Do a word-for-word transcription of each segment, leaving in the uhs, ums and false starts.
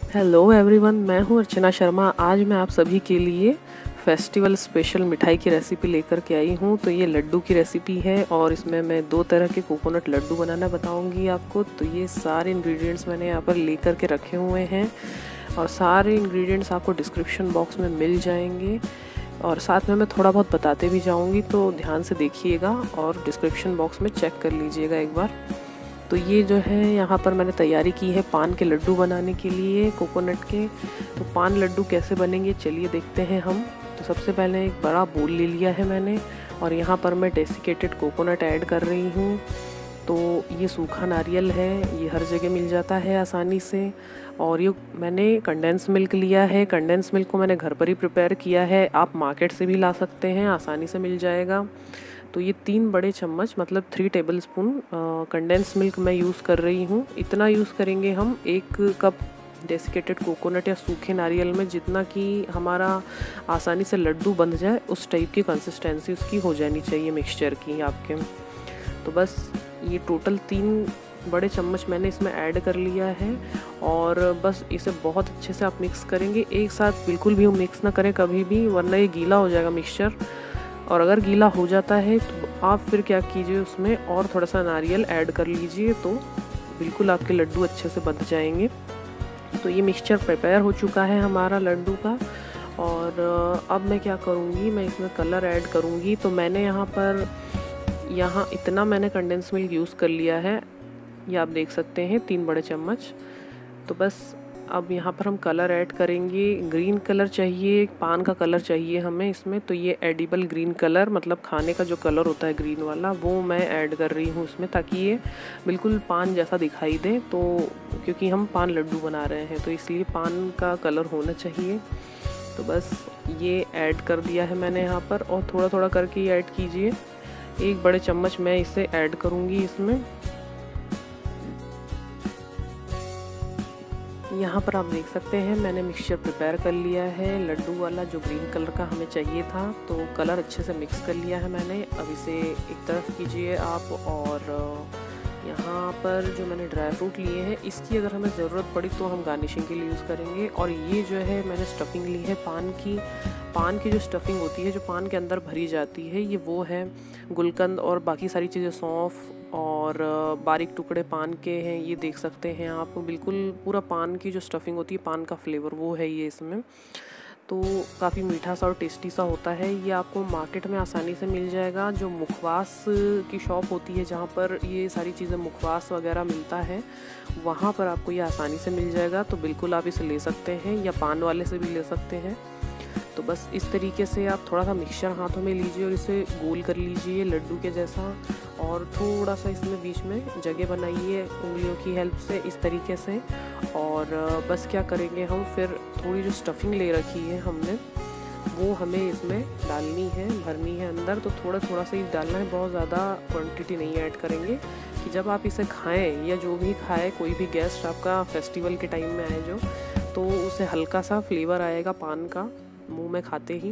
Hello everyone, मैं हूं अर्चना शर्मा। आज मैं आप सभी के लिए फेस्टिवल स्पेशल मिठाई की रेसिपी लेकर के आई हूं। तो ये लड्डू की रेसिपी है और इसमें मैं दो तरह के कोकोनट लड्डू बनाना बताऊंगी आपको। तो ये सारे इंग्रेडिएंट्स मैंने यहाँ पर लेकर के रखे हुए हैं और सारे इंग्रेडिएंट्स आपको डिस्क्रिप्शन बॉक्स में मिल जाएंगे और साथ में मैं थोड़ा बहुत बताते भी जाऊँगी, तो ध्यान से देखिएगा और डिस्क्रिप्शन बॉक्स में चेक कर लीजिएगा एक बार। तो ये जो है यहाँ पर मैंने तैयारी की है पान के लड्डू बनाने के लिए कोकोनट के। तो पान लड्डू कैसे बनेंगे चलिए देखते हैं हम। तो सबसे पहले एक बड़ा बोल ले लिया है मैंने और यहाँ पर मैं डेसिकेटेड कोकोनट ऐड कर रही हूँ। तो ये सूखा नारियल है, ये हर जगह मिल जाता है आसानी से। और ये मैंने कंडेंस मिल्क लिया है। कंडेंस मिल्क को मैंने घर पर ही प्रिपेयर किया है, आप मार्केट से भी ला सकते हैं, आसानी से मिल जाएगा। तो ये तीन बड़े चम्मच मतलब three tablespoon condense milk मैं यूज़ कर रही हूँ। इतना यूज़ करेंगे हम एक कप डेसिकेटेड कोकोनट या सूखे नारियल में, जितना कि हमारा आसानी से लड्डू बंध जाए उस टाइप की कंसिस्टेंसी उसकी हो जानी चाहिए मिक्सचर की आपके। तो बस ये टोटल तीन बड़े चम्मच मैंने इसमें ऐड कर लिया है और बस इसे बहुत अच्छे से आप मिक्स करेंगे। एक साथ बिल्कुल भी मिक्स ना करें कभी भी, वरना ये गीला हो जाएगा मिक्सचर। और अगर गीला हो जाता है तो आप फिर क्या कीजिए, उसमें और थोड़ा सा नारियल ऐड कर लीजिए, तो बिल्कुल आपके लड्डू अच्छे से बंध जाएंगे। तो ये मिक्सचर प्रिपेयर हो चुका है हमारा लड्डू का। और अब मैं क्या करूँगी, मैं इसमें कलर ऐड करूँगी। तो मैंने यहाँ पर यहाँ इतना मैंने कंडेंस मिल्क यूज़ कर लिया है, ये आप देख सकते हैं, तीन बड़े चम्मच। तो बस अब यहाँ पर हम कलर ऐड करेंगे। ग्रीन कलर चाहिए, पान का कलर चाहिए हमें इसमें। तो ये एडिबल ग्रीन कलर मतलब खाने का जो कलर होता है ग्रीन वाला, वो मैं ऐड कर रही हूँ इसमें, ताकि ये बिल्कुल पान जैसा दिखाई दे। तो क्योंकि हम पान लड्डू बना रहे हैं तो इसलिए पान का कलर होना चाहिए। तो बस ये ऐड कर दिया है मैंने यहाँ पर, और थोड़ा थोड़ा करके ऐड कीजिए। एक बड़े चम्मच मैं इसे ऐड करूँगी इसमें। यहाँ पर आप देख सकते हैं मैंने मिक्सचर प्रिपेयर कर लिया है लड्डू वाला, जो ग्रीन कलर का हमें चाहिए था। तो कलर अच्छे से मिक्स कर लिया है मैंने। अब इसे एक तरफ कीजिए आप। और यहाँ पर जो मैंने ड्राई फ्रूट लिए हैं, इसकी अगर हमें ज़रूरत पड़ी तो हम गार्निशिंग के लिए यूज़ करेंगे। और ये जो है मैंने स्टफिंग ली है पान की। पान की जो स्टफिंग होती है, जो पान के अंदर भरी जाती है, ये वो है गुलकंद और बाकी सारी चीज़ें, सौंफ और बारीक टुकड़े पान के हैं, ये देख सकते हैं आप। बिल्कुल पूरा पान की जो स्टफिंग होती है, पान का फ्लेवर, वो है ये इसमें। तो काफ़ी मीठा सा और टेस्टी सा होता है। ये आपको मार्केट में आसानी से मिल जाएगा। जो मुखवास की शॉप होती है, जहाँ पर ये सारी चीज़ें मुखवास वगैरह मिलता है, वहाँ पर आपको ये आसानी से मिल जाएगा। तो बिल्कुल आप इसे ले सकते हैं, या पान वाले से भी ले सकते हैं। तो बस इस तरीके से आप थोड़ा सा मिक्सचर हाथों में लीजिए और इसे गोल कर लीजिए लड्डू के जैसा, और थोड़ा सा इसमें बीच में जगह बनाइए उंगलियों की हेल्प से, इस तरीके से। और बस क्या करेंगे हम, फिर थोड़ी जो स्टफिंग ले रखी है हमने, वो हमें इसमें डालनी है, भरनी है अंदर। तो थोड़ा थोड़ा सा ही डालना है, बहुत ज़्यादा क्वांटिटी नहीं ऐड करेंगे, कि जब आप इसे खाएं या जो भी खाए, कोई भी गेस्ट आपका फेस्टिवल के टाइम में आए जो, तो उसे हल्का सा फ्लेवर आएगा पान का मुंह में खाते ही।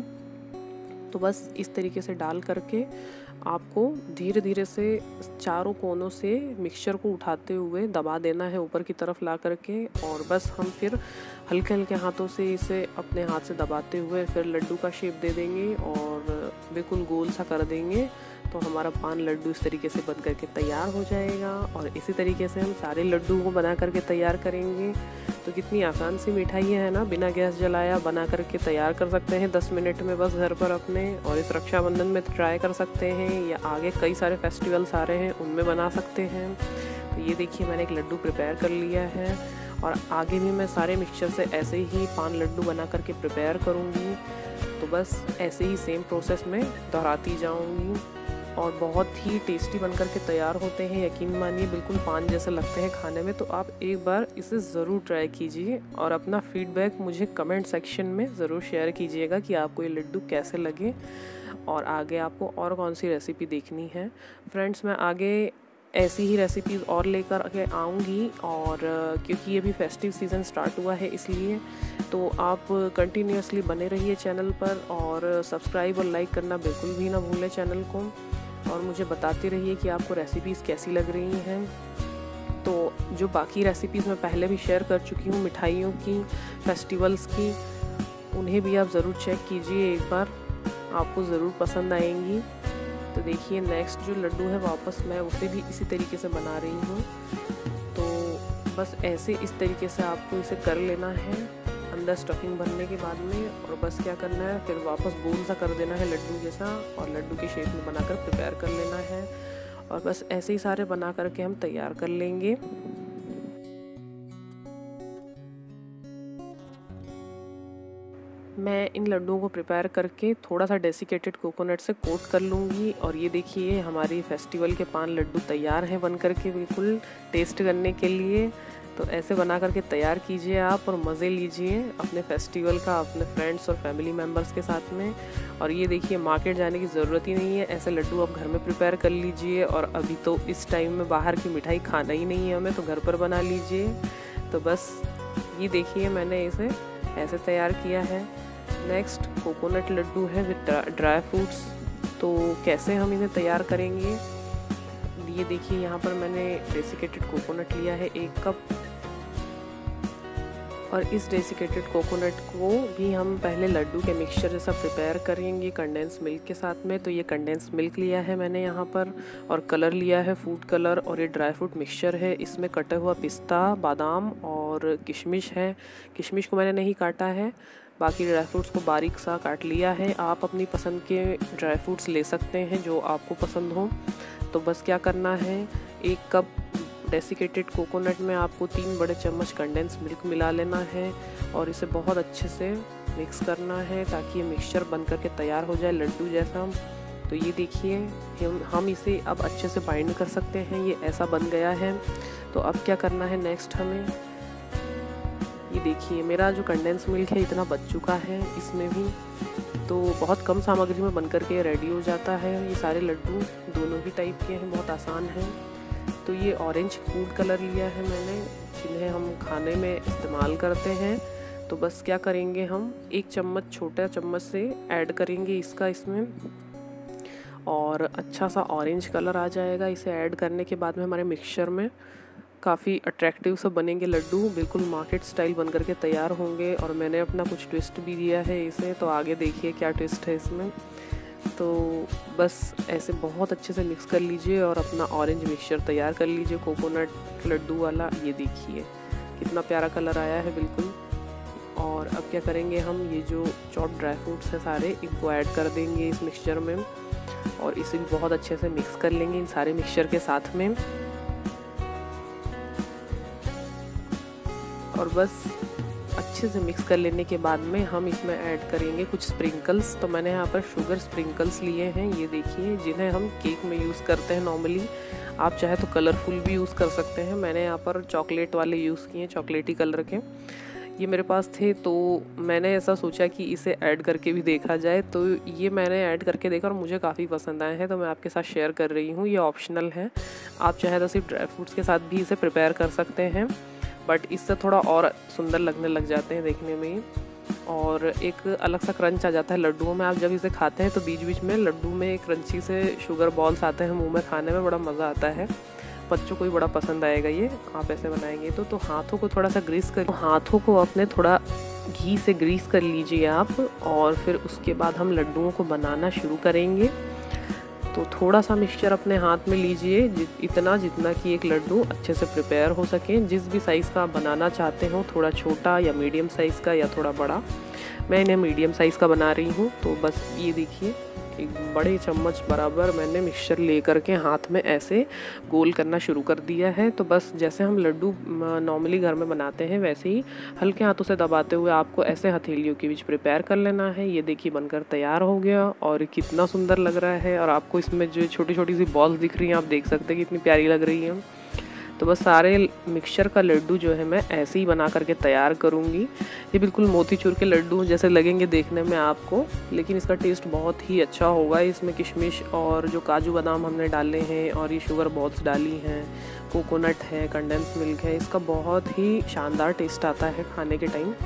तो बस इस तरीके से डाल करके आपको धीरे धीरे से चारों कोनों से मिक्सचर को उठाते हुए दबा देना है ऊपर की तरफ ला करके। और बस हम फिर हल्के हल्के हाथों से इसे अपने हाथ से दबाते हुए फिर लड्डू का शेप दे देंगे और बिल्कुल गोल सा कर देंगे। तो हमारा पान लड्डू इस तरीके से बन करके तैयार हो जाएगा। और इसी तरीके से हम सारे लड्डू को बना करके तैयार करेंगे। तो कितनी आसान सी मिठाई है ना, बिना गैस जलाया बना करके तैयार कर सकते हैं दस मिनट में बस घर पर अपने। और इस रक्षाबंधन में ट्राई कर सकते हैं, या आगे कई सारे फेस्टिवल्स आ रहे हैं उनमें बना सकते हैं। तो ये देखिए मैंने एक लड्डू प्रिपेयर कर लिया है, और आगे भी मैं सारे मिक्सचर से ऐसे ही पान लड्डू बना करके प्रिपेयर करूँगी। तो बस ऐसे ही सेम प्रोसेस में दोहराती जाऊँगी, और बहुत ही टेस्टी बनकर के तैयार होते हैं। यकीन मानिए बिल्कुल पान जैसे लगते हैं खाने में। तो आप एक बार इसे ज़रूर ट्राई कीजिए और अपना फीडबैक मुझे कमेंट सेक्शन में ज़रूर शेयर कीजिएगा कि आपको ये लड्डू कैसे लगे, और आगे आपको और कौन सी रेसिपी देखनी है। फ्रेंड्स, मैं आगे ऐसी ही रेसिपीज़ और लेकर के आऊँगी, और क्योंकि ये भी फेस्टिव सीज़न स्टार्ट हुआ है इसलिए। तो आप कंटिन्यूसली बने रहिए चैनल पर, और सब्सक्राइब और लाइक करना बिल्कुल भी ना भूलें चैनल को। और मुझे बताते रहिए कि आपको रेसिपीज़ कैसी लग रही हैं। तो जो बाकी रेसिपीज़ मैं पहले भी शेयर कर चुकी हूँ मिठाइयों की, फेस्टिवल्स की, उन्हें भी आप ज़रूर चेक कीजिए एक बार, आपको ज़रूर पसंद आएंगी। तो देखिए नेक्स्ट जो लड्डू है वापस मैं उसे भी इसी तरीके से बना रही हूँ। तो बस ऐसे इस तरीके से आपको इसे कर लेना है अंदर स्टफिंग भरने के बाद में, और बस क्या करना है फिर वापस गोल सा कर देना है लड्डू जैसा, और लड्डू की शेप में बनाकर प्रिपेयर कर लेना है। और बस ऐसे ही सारे बना करके हम तैयार कर लेंगे। मैं इन लड्डुओं को प्रिपेयर करके थोड़ा सा डेसिकेटेड कोकोनट से कोट कर लूँगी। और ये देखिए हमारी फेस्टिवल के पान लड्डू तैयार हैं बन करके बिल्कुल टेस्ट करने के लिए। तो ऐसे बना करके तैयार कीजिए आप और मज़े लीजिए अपने फेस्टिवल का अपने फ्रेंड्स और फैमिली मेम्बर्स के साथ में। और ये देखिए मार्केट जाने की ज़रूरत ही नहीं है, ऐसे लड्डू आप घर में प्रिपेयर कर लीजिए। और अभी तो इस टाइम में बाहर की मिठाई खाना ही नहीं है हमें, तो घर पर बना लीजिए। तो बस ये देखिए मैंने इसे ऐसे तैयार किया है। नेक्स्ट कोकोनट लड्डू है विद ड्राई फ्रूट्स। तो कैसे हम इन्हें तैयार करेंगे, ये देखिए यहाँ पर मैंने डेसिकेटेड कोकोनट लिया है एक कप, और इस डेसिकेटेड कोकोनट को भी हम पहले लड्डू के मिक्सचर जैसा प्रिपेयर करेंगे कंडेंस मिल्क के साथ में। तो ये कंडेंस मिल्क लिया है मैंने यहाँ पर, और कलर लिया है फूड कलर, और ये ड्राई फ्रूट मिक्सचर है। इसमें कटा हुआ पिस्ता, बादाम और किशमिश है। किशमिश को मैंने नहीं काटा है, बाकी ड्राई फ्रूट्स को बारीक सा काट लिया है। आप अपनी पसंद के ड्राई फ्रूट्स ले सकते हैं जो आपको पसंद हो। तो बस क्या करना है, एक कप डेसिकेटेड कोकोनट में आपको तीन बड़े चम्मच कंडेंस मिल्क मिला लेना है, और इसे बहुत अच्छे से मिक्स करना है ताकि ये मिक्सचर बन करके तैयार हो जाए लड्डू जैसा। तो ये देखिए हम हम इसे अब अच्छे से बाइंड कर सकते हैं, ये ऐसा बन गया है। तो अब क्या करना है नेक्स्ट हमें, ये देखिए मेरा जो कंडेंस मिल्क है इतना बच चुका है इसमें भी, तो बहुत कम सामग्री में बनकर के रेडी हो जाता है। ये सारे लड्डू दोनों ही टाइप के हैं, बहुत आसान हैं। तो ये ऑरेंज फूड कलर लिया है मैंने, जिन्हें हम खाने में इस्तेमाल करते हैं। तो बस क्या करेंगे, हम एक चम्मच छोटा चम्मच से ऐड करेंगे इसका इसमें, और अच्छा सा ऑरेंज कलर आ जाएगा। इसे ऐड करने के बाद में हमारे मिक्सचर में काफ़ी अट्रैक्टिव सब बनेंगे लड्डू, बिल्कुल मार्केट स्टाइल बन करके तैयार होंगे। और मैंने अपना कुछ ट्विस्ट भी दिया है इसे, तो आगे देखिए क्या ट्विस्ट है इसमें। तो बस ऐसे बहुत अच्छे से मिक्स कर लीजिए और अपना ऑरेंज मिक्सचर तैयार कर लीजिए कोकोनट लड्डू वाला। ये देखिए कितना प्यारा कलर आया है बिल्कुल। और अब क्या करेंगे, हम ये जो चॉप ड्राई फ्रूट्स हैं सारे इनको ऐड कर देंगे इस मिक्सचर में, और इसे भी बहुत अच्छे से मिक्स कर लेंगे इन सारे मिक्सचर के साथ में। और बस अच्छे से मिक्स कर लेने के बाद में हम इसमें ऐड करेंगे कुछ स्प्रिंकल्स। तो मैंने यहाँ पर शुगर स्प्रिंकल्स लिए हैं, ये देखिए, जिन्हें हम केक में यूज़ करते हैं नॉर्मली। आप चाहे तो कलरफुल भी यूज़ कर सकते हैं, मैंने यहाँ पर चॉकलेट वाले यूज़ किए हैं, चॉकलेटी कलर के। ये मेरे पास थे तो मैंने ऐसा सोचा कि इसे ऐड करके भी देखा जाए। तो ये मैंने ऐड करके देखा और मुझे काफ़ी पसंद आए हैं, तो मैं आपके साथ शेयर कर रही हूँ। ये ऑप्शनल है, आप चाहे तो सिर्फ ड्राई फ्रूट्स के साथ भी इसे प्रिपेयर कर सकते हैं, बट इससे थोड़ा और सुंदर लगने लग जाते हैं देखने में। और एक अलग सा क्रंच आ जाता है लड्डुओं में। आप जब इसे खाते हैं तो बीच बीच में लड्डू में एक क्रंची से शुगर बॉल्स आते हैं मुंह में, खाने में बड़ा मज़ा आता है। बच्चों को भी बड़ा पसंद आएगा ये, आप ऐसे बनाएंगे तो। तो हाथों को थोड़ा सा ग्रीस कर, हाथों को अपने थोड़ा घी से ग्रीस कर लीजिए आप, और फिर उसके बाद हम लड्डुओं को बनाना शुरू करेंगे। तो थोड़ा सा मिक्सचर अपने हाथ में लीजिए, इतना जितना कि एक लड्डू अच्छे से प्रिपेयर हो सके। जिस भी साइज़ का आप बनाना चाहते हो, थोड़ा छोटा या मीडियम साइज़ का या थोड़ा बड़ा, मैं इन्हें मीडियम साइज़ का बना रही हूँ। तो बस ये देखिए एक बड़े चम्मच बराबर मैंने मिक्सचर ले करके हाथ में ऐसे गोल करना शुरू कर दिया है। तो बस जैसे हम लड्डू नॉर्मली घर में बनाते हैं वैसे ही हल्के हाथों से दबाते हुए आपको ऐसे हथेलियों के बीच प्रिपेयर कर लेना है। ये देखिए बनकर तैयार हो गया और कितना सुंदर लग रहा है। और आपको इसमें जो छोटी छोटी सी बॉल्स दिख रही हैं, आप देख सकते हैं कितनी प्यारी लग रही हैं। तो बस सारे मिक्सचर का लड्डू जो है मैं ऐसे ही बना करके तैयार करूँगी। ये बिल्कुल मोतीचूर के लड्डू जैसे लगेंगे देखने में आपको, लेकिन इसका टेस्ट बहुत ही अच्छा होगा। इसमें किशमिश और जो काजू बादाम हमने डाले हैं और ये शुगर बॉल्स डाली हैं, कोकोनट है, कंडेंस मिल्क है, इसका बहुत ही शानदार टेस्ट आता है खाने के टाइम।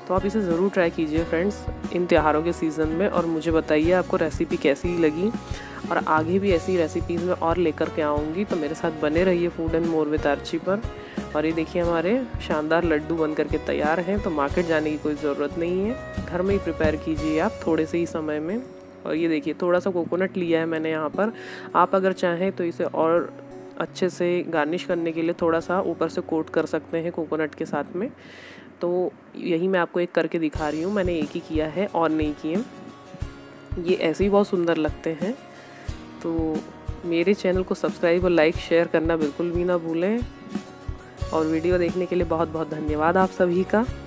तो आप इसे ज़रूर ट्राई कीजिए फ्रेंड्स इन त्योहारों के सीज़न में, और मुझे बताइए आपको रेसिपी कैसी लगी। और आगे भी ऐसी रेसिपीज़ में और लेकर के आऊँगी, तो मेरे साथ बने रहिए food and more with Archi पर। और ये देखिए हमारे शानदार लड्डू बन करके तैयार हैं, तो मार्केट जाने की कोई ज़रूरत नहीं है, घर में ही प्रिपेयर कीजिए आप थोड़े से ही समय में। और ये देखिए थोड़ा सा कोकोनट लिया है मैंने यहाँ पर, आप अगर चाहें तो इसे और अच्छे से गार्निश करने के लिए थोड़ा सा ऊपर से कोट कर सकते हैं कोकोनट के साथ में। तो यही मैं आपको एक करके दिखा रही हूँ, मैंने एक ही किया है और नहीं किए। ये ऐसे ही बहुत सुंदर लगते हैं। तो मेरे चैनल को सब्सक्राइब और लाइक शेयर करना बिल्कुल भी ना भूलें। और वीडियो देखने के लिए बहुत बहुत धन्यवाद आप सभी का।